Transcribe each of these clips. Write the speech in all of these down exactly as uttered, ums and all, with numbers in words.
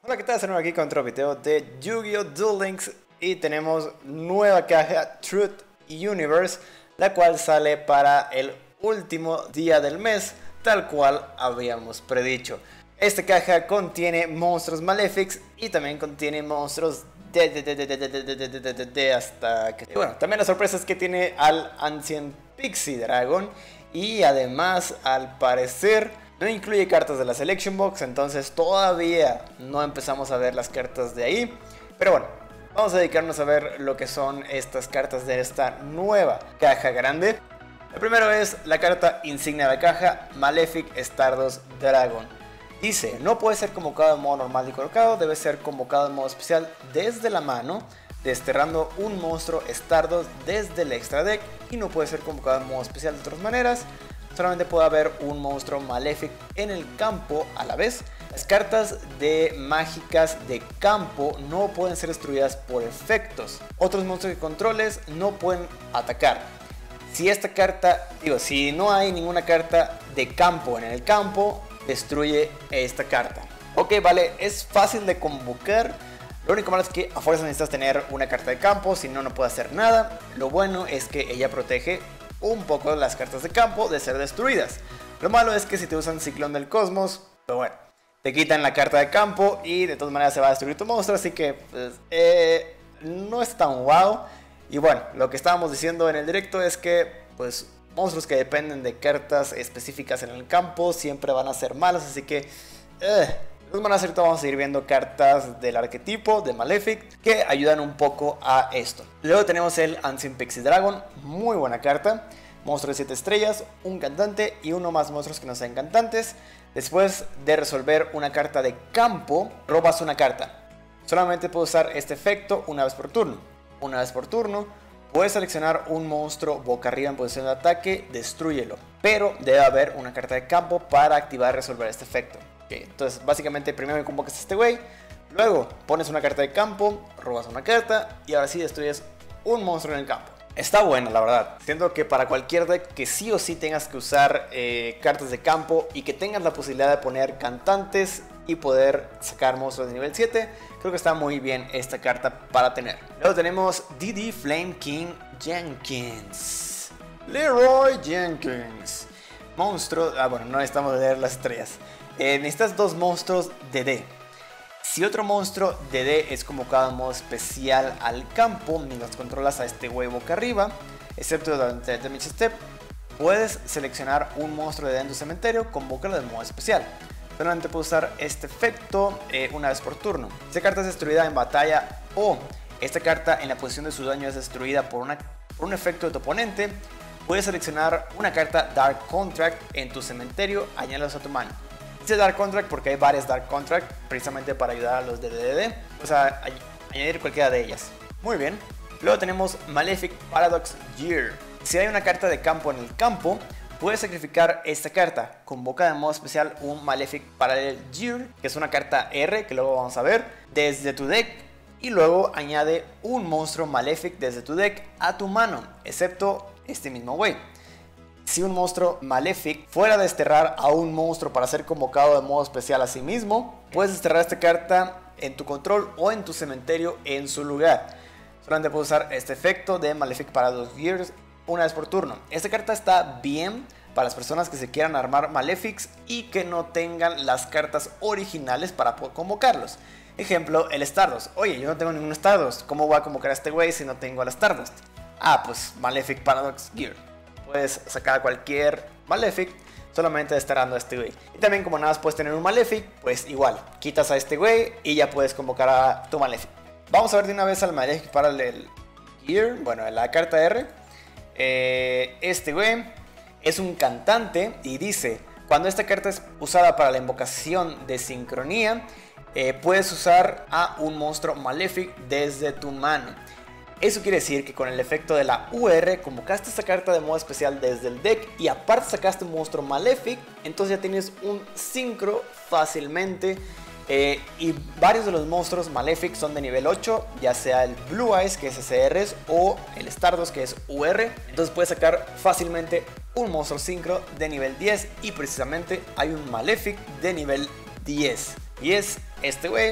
Hola, ¿qué tal? Estamos aquí con otro video de Yu-Gi-Oh! Duel Links y tenemos nueva caja Truth Universe, la cual sale para el último día del mes, tal cual habíamos predicho. Esta caja contiene monstruos Malefics y también contiene monstruos de, de, de, de, de, de, de, de, de, de, de hasta que... Y bueno, también la sorpresa es que tiene al Ancient Pixie Dragon y además, al parecer, no incluye cartas de la Selection Box, entonces todavía no empezamos a ver las cartas de ahí. Pero bueno, vamos a dedicarnos a ver lo que son estas cartas de esta nueva caja grande. El primero es la carta insignia de la caja, Malefic Stardust Dragon. Dice, no puede ser convocado en modo normal y colocado, debe ser convocado en modo especial desde la mano, desterrando un monstruo Stardust desde el extra deck, y no puede ser convocado en modo especial de otras maneras. Solamente puede haber un monstruo Malefic en el campo a la vez. Las cartas de mágicas de campo no pueden ser destruidas por efectos. Otros monstruos que controles no pueden atacar. Si esta carta, digo, si no hay ninguna carta de campo en el campo, destruye esta carta. Ok, vale, es fácil de convocar. Lo único malo es que a fuerza necesitas tener una carta de campo, si no, no puede hacer nada. Lo bueno es que ella protege un poco las cartas de campo de ser destruidas. Lo malo es que si te usan Ciclón del Cosmos, pues bueno, te quitan la carta de campo y de todas maneras se va a destruir tu monstruo, así que pues, eh, no es tan wow. Y bueno, lo que estábamos diciendo en el directo es que pues monstruos que dependen de cartas específicas en el campo siempre van a ser malos, así que eh, de todas maneras vamos a ir viendo cartas del arquetipo de Malefic que ayudan un poco a esto. Luego tenemos el Ancient Pixie Dragon, muy buena carta. Monstruo de siete estrellas, un cantante y uno más monstruos que no sean cantantes. Después de resolver una carta de campo, robas una carta. Solamente puedes usar este efecto una vez por turno. Una vez por turno, puedes seleccionar un monstruo boca arriba en posición de ataque, destrúyelo. Pero debe haber una carta de campo para activar y resolver este efecto. Okay, entonces básicamente primero convocas a este güey, luego pones una carta de campo, robas una carta y ahora sí destruyes un monstruo en el campo. Está buena, la verdad. Siento que para cualquier deck que sí o sí tengas que usar eh, cartas de campo y que tengas la posibilidad de poner cantantes y poder sacar monstruos de nivel siete, creo que está muy bien esta carta para tener. Luego tenemos D D Flame King Jenkins. Leroy Jenkins. Monstruo... Ah, bueno, no necesitamos leer las estrellas. Eh, necesitas dos monstruos de D. Si otro monstruo de D es convocado en modo especial al campo mientras controlas a este güey boca arriba, excepto durante el Damage Step, puedes seleccionar un monstruo de D en tu cementerio, convócalo de modo especial. Solamente puedes usar este efecto eh, una vez por turno. Si esta carta es destruida en batalla o esta carta en la posición de su daño es destruida por, una, por un efecto de tu oponente, puedes seleccionar una carta Dark Contract en tu cementerio, añadirlos a tu mano. Dice Dark Contract porque hay varias Dark Contract precisamente para ayudar a los de D D D, o sea, añadir cualquiera de ellas. Muy bien. Luego tenemos Malefic Paradox Gear. Si hay una carta de campo en el campo, puedes sacrificar esta carta. Convoca de modo especial un Malefic Parallel Gear, que es una carta R que luego vamos a ver, desde tu deck. Y luego añade un monstruo Malefic desde tu deck a tu mano, excepto este mismo güey. Si un monstruo Malefic fuera a desterrar a un monstruo para ser convocado de modo especial a sí mismo, puedes desterrar esta carta en tu control o en tu cementerio en su lugar. Solamente puedes usar este efecto de Malefic Paradox Gears una vez por turno. Esta carta está bien para las personas que se quieran armar Malefics y que no tengan las cartas originales para poder convocarlos. Ejemplo, el Stardust. Oye, yo no tengo ningún Stardust. ¿Cómo voy a convocar a este güey si no tengo al Stardust? Ah, pues Malefic Paradox Gear. Puedes sacar a cualquier Malefic solamente desterrando a este güey. Y también como nada más puedes tener un Malefic, pues igual, quitas a este güey y ya puedes convocar a tu Malefic. Vamos a ver de una vez al Malefic Parallel Gear, bueno, la carta R. Eh, este güey es un cantante y dice, cuando esta carta es usada para la invocación de sincronía, eh, puedes usar a un monstruo Malefic desde tu mano. Eso quiere decir que con el efecto de la U R convocaste esta carta de modo especial desde el deck y aparte sacaste un monstruo Malefic, entonces ya tienes un sincro fácilmente. Eh, y varios de los monstruos Malefic son de nivel ocho, ya sea el Blue Eyes que es S R S o el Stardust que es U R. Entonces puedes sacar fácilmente un monstruo sincro de nivel diez y precisamente hay un Malefic de nivel diez. Y es este güey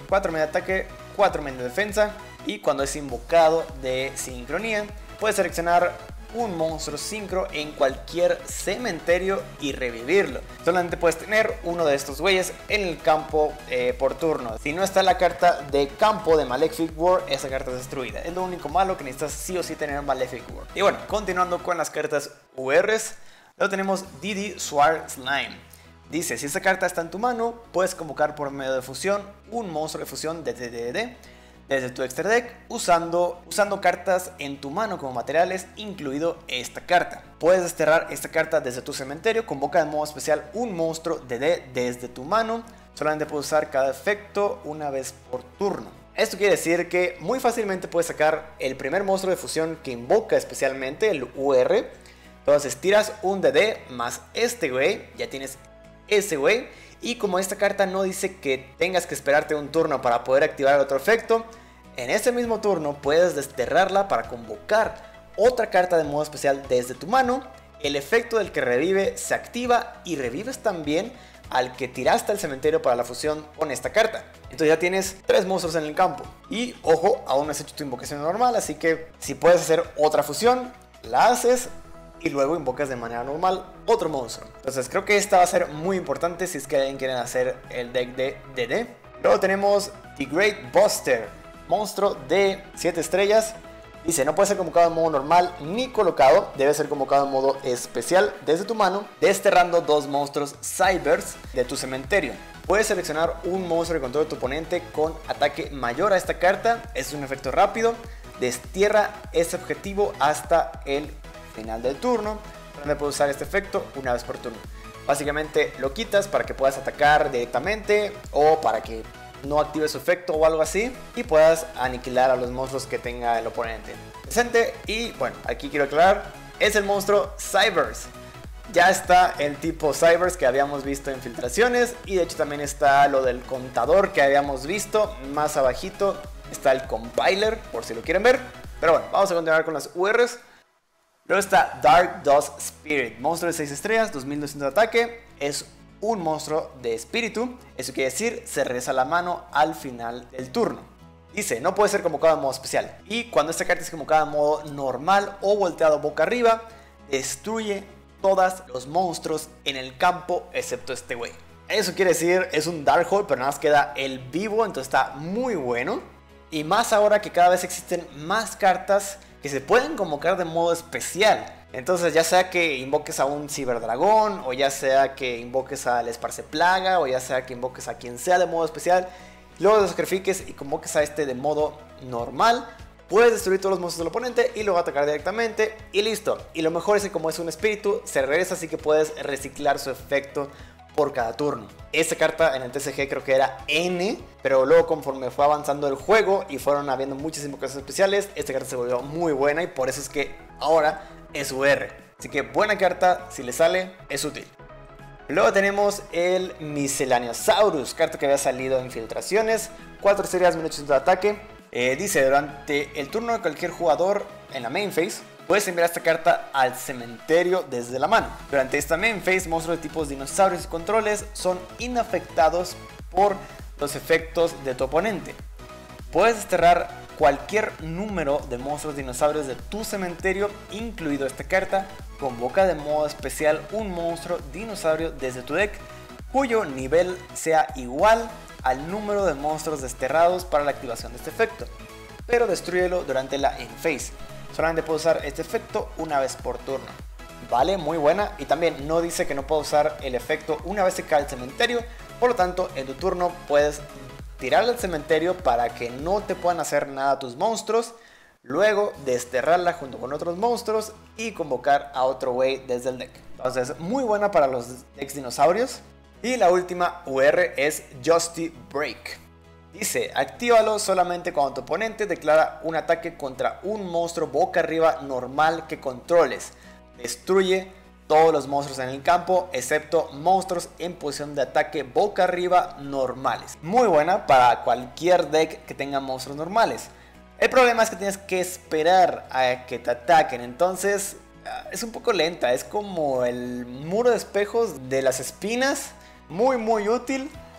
cuatro medio ataque, cuatro medio defensa. Y cuando es invocado de sincronía, puedes seleccionar un monstruo sincro en cualquier cementerio y revivirlo. Solamente puedes tener uno de estos güeyes en el campo eh, por turno. Si no está la carta de campo de Malefic War, esa carta es destruida. Es lo único malo, que necesitas sí o sí tener Malefic War. Y bueno, continuando con las cartas U Rs, luego tenemos Didi Sword Slime. Dice, si esta carta está en tu mano, puedes convocar por medio de fusión un monstruo de fusión de D D D desde tu extra deck usando, usando cartas en tu mano como materiales, incluido esta carta. Puedes desterrar esta carta desde tu cementerio, convoca de modo especial un monstruo D D desde tu mano, solamente puedes usar cada efecto una vez por turno. Esto quiere decir que muy fácilmente puedes sacar el primer monstruo de fusión que invoca especialmente, el U R. Entonces tiras un D D más este güey, ya tienes ese güey. Y como esta carta no dice que tengas que esperarte un turno para poder activar otro efecto, en ese mismo turno puedes desterrarla para convocar otra carta de modo especial desde tu mano. El efecto del que revive se activa y revives también al que tiraste al cementerio para la fusión con esta carta. Entonces ya tienes tres monstruos en el campo. Y ojo, aún no has hecho tu invocación normal, así que si puedes hacer otra fusión, la haces y luego invocas de manera normal otro monstruo. Entonces creo que esta va a ser muy importante si es que alguien quiere hacer el deck de D D. Luego tenemos The Great Buster, monstruo de siete estrellas. Dice, no puede ser convocado en modo normal ni colocado, debe ser convocado en modo especial desde tu mano, desterrando dos monstruos Cybers de tu cementerio. Puedes seleccionar un monstruo de control de tu oponente con ataque mayor a esta carta. Es un efecto rápido, destierra ese objetivo hasta el final del turno, donde puedes usar este efecto una vez por turno. Básicamente lo quitas para que puedas atacar directamente o para que no active su efecto o algo así y puedas aniquilar a los monstruos que tenga el oponente presente. Y bueno, aquí quiero aclarar, es el monstruo Cybers. Ya está el tipo Cybers que habíamos visto en filtraciones, y de hecho también está lo del contador que habíamos visto. Más abajito está el compiler por si lo quieren ver. Pero bueno, vamos a continuar con las U Rs. Luego está Dark Dust Spirit, monstruo de seis estrellas, dos mil doscientos de ataque. Es un monstruo de espíritu, eso quiere decir se regresa a la mano al final del turno. Dice, no puede ser convocado en modo especial, y cuando esta carta es convocada en modo normal o volteado boca arriba, destruye todos los monstruos en el campo excepto este güey. Eso quiere decir, es un Dark Hole, pero nada más queda el vivo, entonces está muy bueno. Y más ahora que cada vez existen más cartas que se pueden convocar de modo especial. Entonces ya sea que invoques a un ciberdragón, o ya sea que invoques al esparceplaga, o ya sea que invoques a quien sea de modo especial, luego lo sacrifiques y convoques a este de modo normal, puedes destruir todos los monstruos del oponente y luego atacar directamente y listo. Y lo mejor es que como es un espíritu, se regresa, así que puedes reciclar su efecto por cada turno. Esta carta en el T C G creo que era N, pero luego conforme fue avanzando el juego y fueron habiendo muchas invocaciones especiales, esta carta se volvió muy buena y por eso es que ahora es U R. Así que buena carta, si le sale, es útil. Luego tenemos el Miscellaneosaurus, carta que había salido en filtraciones, cuatro estrellas, mil ochocientos de ataque. Eh, dice, durante el turno de cualquier jugador en la main phase, puedes enviar esta carta al cementerio desde la mano. Durante esta main phase, monstruos de tipos dinosaurios y controles son inafectados por los efectos de tu oponente. Puedes desterrar cualquier número de monstruos dinosaurios de tu cementerio, incluido esta carta. Convoca de modo especial un monstruo dinosaurio desde tu deck, cuyo nivel sea igual al número de monstruos desterrados para la activación de este efecto, pero destrúyelo durante la end phase. Solamente puedo usar este efecto una vez por turno. Vale, muy buena. Y también no dice que no puedo usar el efecto una vez se cae el cementerio. Por lo tanto, en tu turno puedes tirarla al cementerio para que no te puedan hacer nada tus monstruos. Luego desterrarla junto con otros monstruos y convocar a otro güey desde el deck. Entonces, muy buena para los decks dinosaurios. Y la última U R es Justy Break. Dice, actívalo solamente cuando tu oponente declara un ataque contra un monstruo boca arriba normal que controles. Destruye todos los monstruos en el campo, excepto monstruos en posición de ataque boca arriba normales. Muy buena para cualquier deck que tenga monstruos normales. El problema es que tienes que esperar a que te ataquen, entonces es un poco lenta. Es como el muro de espejos de las espinas. Muy muy útil,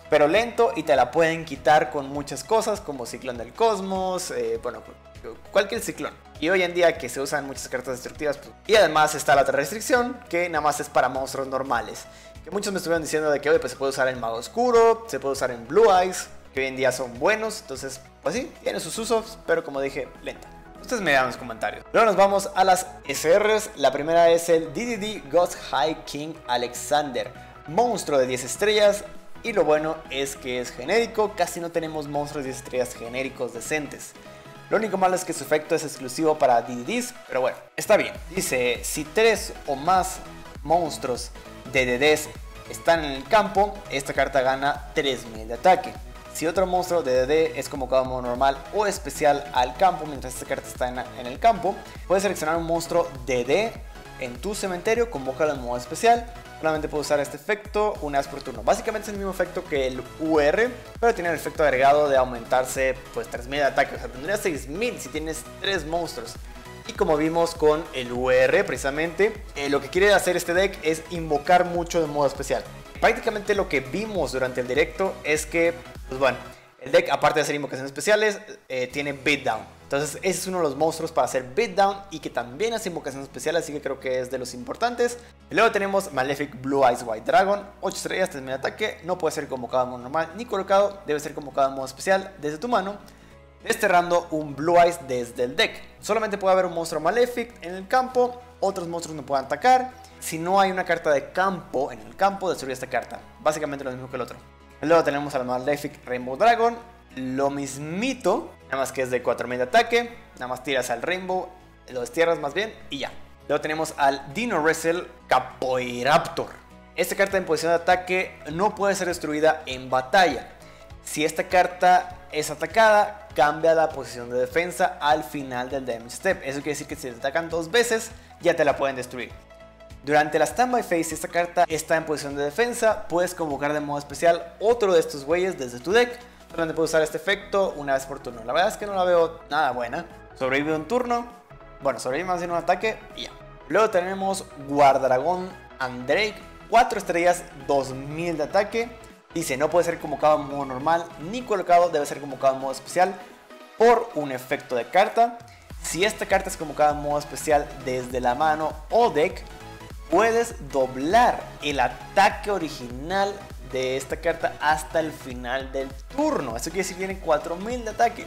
pero lento y te la pueden quitar con muchas cosas como Ciclón del Cosmos, eh, bueno, cualquier ciclón. Y hoy en día que se usan muchas cartas destructivas, pues, y además está la otra restricción que nada más es para monstruos normales. Que muchos me estuvieron diciendo de que hoy pues, se puede usar en Mago Oscuro, se puede usar en Blue Eyes, que hoy en día son buenos, entonces pues sí, tiene sus usos, pero como dije, lenta. Ustedes me dan en los comentarios. Luego nos vamos a las S Rs. La primera es el D D D Ghost High King Alexander, monstruo de diez estrellas. Y lo bueno es que es genérico, casi no tenemos monstruos de diez estrellas genéricos decentes. Lo único malo es que su efecto es exclusivo para D D Ds, pero bueno, está bien. Dice, si tres o más monstruos de D Ds están en el campo, esta carta gana tres mil de ataque. Si otro monstruo de D D es convocado en modo normal o especial al campo mientras esta carta está en, en el campo, puedes seleccionar un monstruo D D en tu cementerio, convócalo en modo especial. Solamente puedes usar este efecto una vez por turno. Básicamente es el mismo efecto que el U R, pero tiene el efecto agregado de aumentarse pues tres mil de ataque. O sea, tendrías seis mil si tienes tres monstruos. Y como vimos con el U R precisamente, eh, lo que quiere hacer este deck es invocar mucho de modo especial. Prácticamente lo que vimos durante el directo es que, pues bueno, el deck aparte de hacer invocaciones especiales, eh, tiene beatdown. Entonces ese es uno de los monstruos para hacer beatdown y que también hace invocaciones especiales, así que creo que es de los importantes. Y luego tenemos Malefic Blue Eyes White Dragon, ocho estrellas, tres mil de ataque, no puede ser convocado en modo normal ni colocado, debe ser convocado en modo especial desde tu mano, desterrando un Blue Eyes desde el deck. Solamente puede haber un monstruo Malefic en el campo, otros monstruos no pueden atacar. Si no hay una carta de campo en el campo, destruye esta carta. Básicamente lo mismo que el otro. Luego tenemos al Malefic Rainbow Dragon, lo mismito, nada más que es de cuatro mil de ataque, nada más tiras al Rainbow, lo destierras más bien y ya. Luego tenemos al Dino Wrestle Capoeiraptor. Esta carta en posición de ataque no puede ser destruida en batalla. Si esta carta es atacada, cambia la posición de defensa al final del damage step. Eso quiere decir que si te atacan dos veces, ya te la pueden destruir. Durante la standby phase, si esta carta está en posición de defensa, puedes convocar de modo especial otro de estos güeyes desde tu deck. Solamente puedes usar este efecto una vez por turno. La verdad es que no la veo nada buena. Sobrevive un turno, bueno, sobrevive más bien un ataque y ya. Luego tenemos Guardragón Andrake, cuatro estrellas, dos mil de ataque. Dice, no puede ser convocado en modo normal ni colocado, debe ser convocado en modo especial por un efecto de carta. Si esta carta es convocada en modo especial desde la mano o deck, puedes doblar el ataque original de esta carta hasta el final del turno. Eso quiere decir que tiene cuatro mil de ataque.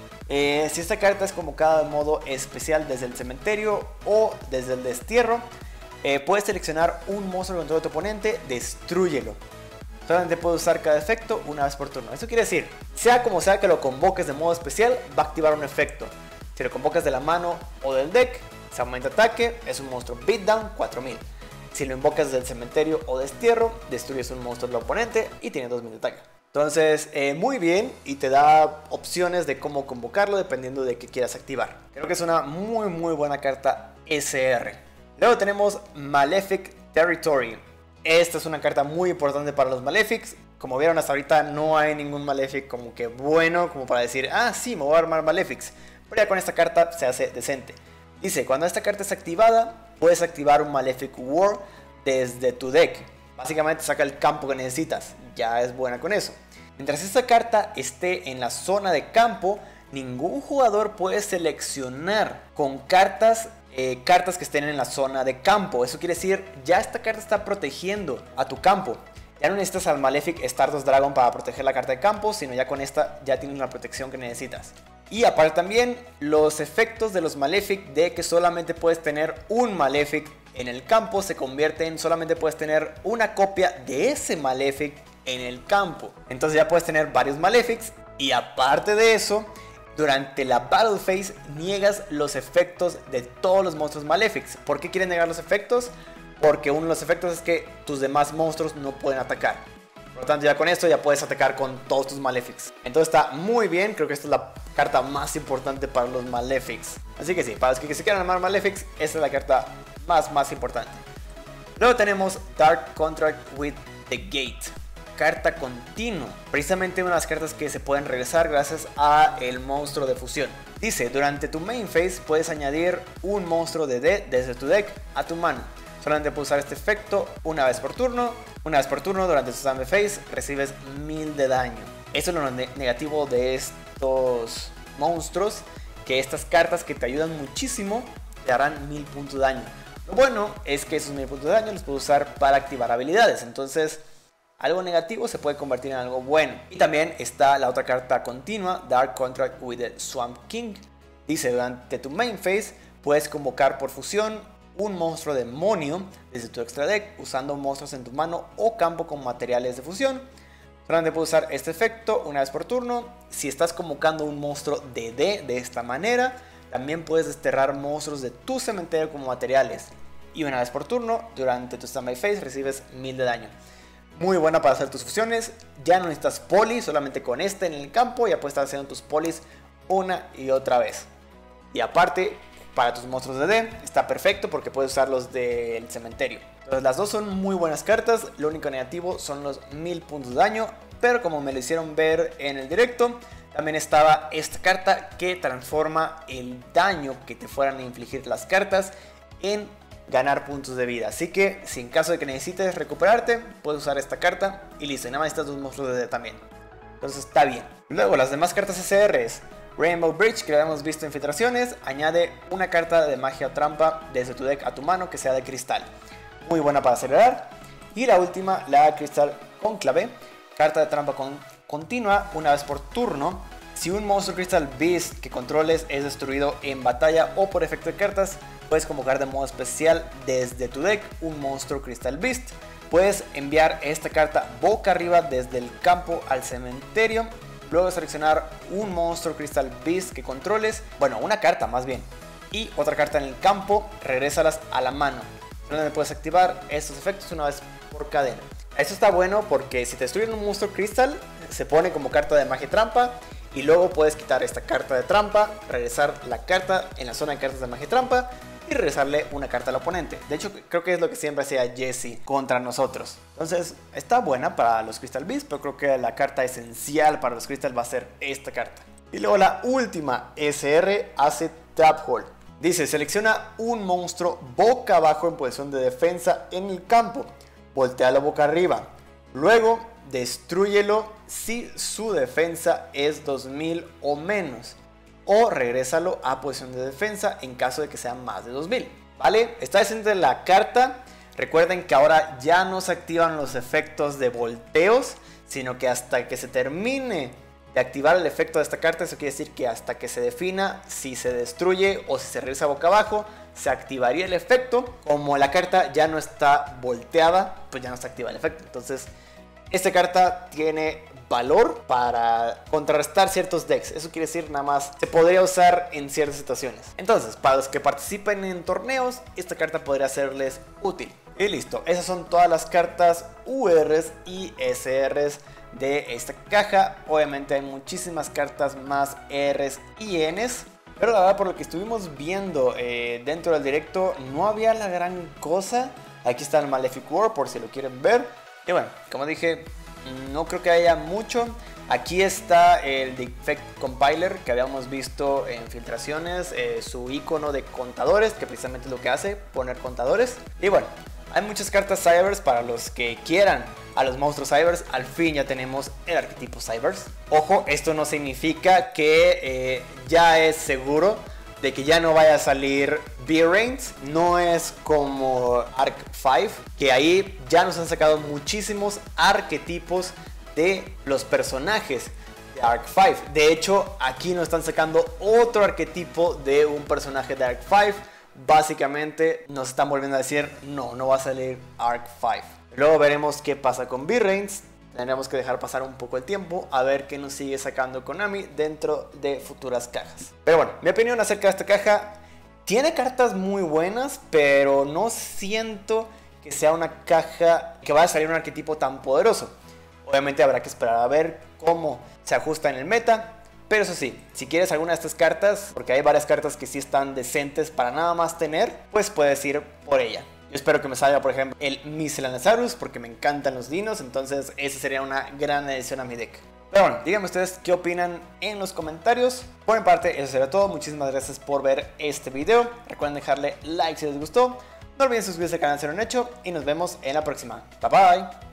Eh, si esta carta es convocada en modo especial desde el cementerio o desde el destierro, eh, puedes seleccionar un monstruo de control de tu oponente, destrúyelo. Solamente puedes usar cada efecto una vez por turno. Eso quiere decir, sea como sea que lo convoques de modo especial, va a activar un efecto. Si lo convocas de la mano o del deck, se aumenta ataque, es un monstruo beatdown, cuatro mil. Si lo invocas del cementerio o destierro, destruyes un monstruo del oponente y tiene dos mil de ataque. Entonces, eh, muy bien, y te da opciones de cómo convocarlo dependiendo de qué quieras activar. Creo que es una muy muy buena carta S R. Luego tenemos Malefic Territory. Esta es una carta muy importante para los Malefics. Como vieron hasta ahorita no hay ningún Malefic como que bueno, como para decir, ah sí, me voy a armar Malefics. Pero ya con esta carta se hace decente. Dice, cuando esta carta es activada, puedes activar un Malefic War desde tu deck. Básicamente saca el campo que necesitas, ya es buena con eso. Mientras esta carta esté en la zona de campo, ningún jugador puede seleccionar con cartas, eh, cartas que estén en la zona de campo. Eso quiere decir, ya esta carta está protegiendo a tu campo. Ya no necesitas al Malefic Stardust Dragon para proteger la carta de campo, sino ya con esta ya tienes la protección que necesitas. Y aparte también los efectos de los Malefic de que solamente puedes tener un Malefic en el campo se convierte en solamente puedes tener una copia de ese Malefic en el campo. Entonces ya puedes tener varios Malefics y aparte de eso, durante la Battle Phase niegas los efectos de todos los monstruos Malefics. ¿Por qué quieren negar los efectos? Porque uno de los efectos es que tus demás monstruos no pueden atacar. Por lo tanto, ya con esto ya puedes atacar con todos tus Malefics. Entonces está muy bien, creo que esta es la carta más importante para los Malefics. Así que sí, para los que se quieran armar Malefics, esta es la carta más, más importante. Luego tenemos Dark Contract with the Gate. Carta continua. Precisamente una de las cartas que se pueden regresar gracias a el monstruo de fusión. Dice, durante tu main phase puedes añadir un monstruo de D desde tu deck a tu mano. Solamente puedes usar este efecto una vez por turno. Una vez por turno durante tu stand phase recibes mil de daño. Eso es lo ne negativo de estos monstruos, que estas cartas que te ayudan muchísimo te harán mil puntos de daño. Lo bueno es que esos mil puntos de daño los puedes usar para activar habilidades, entonces algo negativo se puede convertir en algo bueno. Y también está la otra carta continua, Dark Contract with the Swamp King. Dice, durante tu main phase puedes convocar por fusión un monstruo demonio desde tu extra deck usando monstruos en tu mano o campo con materiales de fusión. Solamente puedes usar este efecto una vez por turno. Si estás convocando un monstruo D D de esta manera, también puedes desterrar monstruos de tu cementerio como materiales. Y una vez por turno, durante tu standby phase recibes mil de daño. Muy buena para hacer tus fusiones. Ya no necesitas poli, solamente con este en el campo ya puedes estar haciendo tus polis una y otra vez. Y aparte, para tus monstruos de D D está perfecto porque puedes usarlos del cementerio. Entonces las dos son muy buenas cartas. Lo único negativo son los mil puntos de daño, pero como me lo hicieron ver en el directo, también estaba esta carta que transforma el daño que te fueran a infligir las cartas en ganar puntos de vida. Así que si en caso de que necesites recuperarte, puedes usar esta carta y listo. Y nada más estas dos monstruos de D D también. Entonces está bien. Luego las demás cartas S Rs. Rainbow Bridge, que lo hemos visto en filtraciones, añade una carta de magia o trampa desde tu deck a tu mano que sea de cristal. Muy buena para acelerar. Y la última, la Crystal Conclave, carta de trampa con, continua una vez por turno. Si un monstruo Crystal Beast que controles es destruido en batalla o por efecto de cartas, puedes convocar de modo especial desde tu deck un monstruo Crystal Beast. Puedes enviar esta carta boca arriba desde el campo al cementerio. Luego seleccionar un monstruo Crystal Beast que controles, bueno, una carta más bien, y otra carta en el campo, regrésalas a la mano. Donde puedes activar estos efectos una vez por cadena. Esto está bueno porque si te destruyen un monstruo Crystal, se pone como carta de magia trampa, y luego puedes quitar esta carta de trampa, regresar la carta en la zona de cartas de magia trampa, y regresarle una carta al oponente. De hecho, creo que es lo que siempre hacía Jesse contra nosotros. Entonces, está buena para los Crystal Beasts, pero creo que la carta esencial para los Crystal va a ser esta carta. Y luego la última S R hace Trap Hole. Dice, selecciona un monstruo boca abajo en posición de defensa en el campo. Voltealo boca arriba. Luego, destrúyelo si su defensa es dos mil o menos. O regrésalo a posición de defensa en caso de que sea más de dos mil. ¿Vale? Está decente la carta. Recuerden que ahora ya no se activan los efectos de volteos, sino que hasta que se termine de activar el efecto de esta carta, eso quiere decir que hasta que se defina si se destruye o si se regresa boca abajo, se activaría el efecto. Como la carta ya no está volteada, pues ya no se activa el efecto. Entonces, esta carta tiene valor para contrarrestar ciertos decks. Eso quiere decir nada más se podría usar en ciertas situaciones. Entonces, para los que participen en torneos, esta carta podría serles útil. Y listo, esas son todas las cartas U Rs y S Rs de esta caja. Obviamente hay muchísimas cartas más Rs y Ns, pero la verdad, por lo que estuvimos viendo eh, dentro del directo, no había la gran cosa. Aquí está el Malefic War por si lo quieren ver. Y bueno, como dije, no creo que haya mucho. Aquí está el Defect Compiler que habíamos visto en filtraciones, eh, su icono de contadores, que precisamente es lo que hace, poner contadores. Y bueno, hay muchas cartas Cybers para los que quieran a los monstruos Cybers. Al fin ya tenemos el arquetipo Cybers. Ojo, esto no significa que eh, ya es seguro de que ya no vaya a salir V-Reigns. No es como Arc cinco, que ahí ya nos han sacado muchísimos arquetipos de los personajes de Arc cinco. De hecho, aquí nos están sacando otro arquetipo de un personaje de Arc cinco. Básicamente nos están volviendo a decir, no, no va a salir Arc cinco. Luego veremos qué pasa con V-Reigns. Tendremos que dejar pasar un poco el tiempo a ver qué nos sigue sacando Konami dentro de futuras cajas. Pero bueno, mi opinión acerca de esta caja: tiene cartas muy buenas, pero no siento que sea una caja que vaya a salir un arquetipo tan poderoso. Obviamente habrá que esperar a ver cómo se ajusta en el meta. Pero eso sí, si quieres alguna de estas cartas, porque hay varias cartas que sí están decentes para nada más tener, pues puedes ir por ella. Yo espero que me salga, por ejemplo, el Miscellaneous, porque me encantan los dinos, entonces esa sería una gran adición a mi deck. Pero bueno, díganme ustedes qué opinan en los comentarios. Por mi parte, eso será todo. Muchísimas gracias por ver este video. Recuerden dejarle like si les gustó. No olviden suscribirse al canal si no lo han hecho y nos vemos en la próxima. Bye bye.